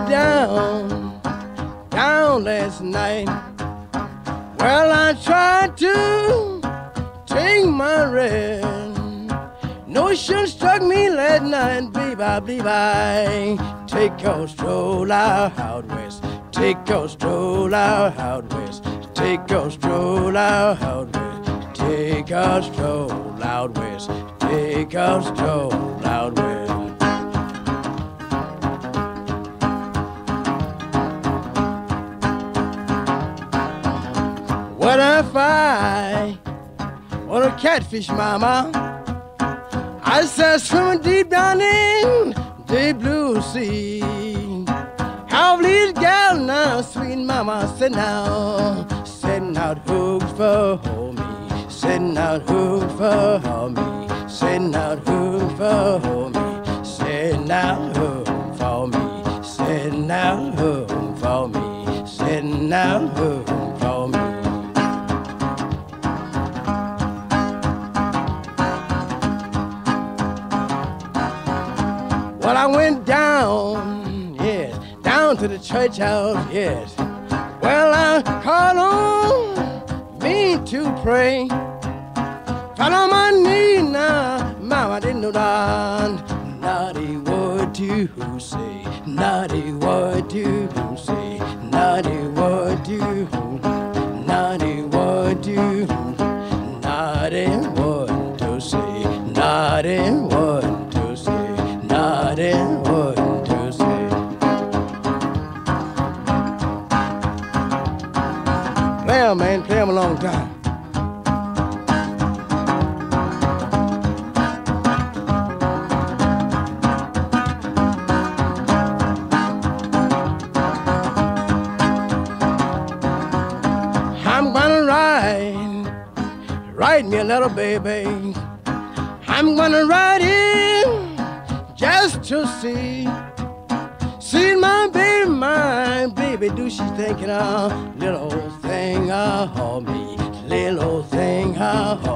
down, down last night. Well, I tried to take my rest. Notion struck me last night, baby. I believe I take a stroll out west. Take a stroll out west. Take a stroll out west. Take a stroll out west. Take a stroll out west. What if I want a catfish, mama? I said swimming deep down in the blue sea. How these gals now, sweet mama, setting out hooks for me, setting out hooks for me, setting out hooks for me, setting out hooks for me, setting out hooks for me, setting out hooks for me. Well, I went down, yes, down to the church house, yes. Well, I called on me to pray. Fell on my knee now, mama didn't know that. Naughty word to say, naughty word to say, naughty word to, naughty word to, naughty word to say, naughty word to say, naughty word to say. Play 'em, man, play 'em a long time. I'm gonna write me a letter, baby. I'm gonna write in just to see my baby, do she thinking of little old thing of me, little old thing of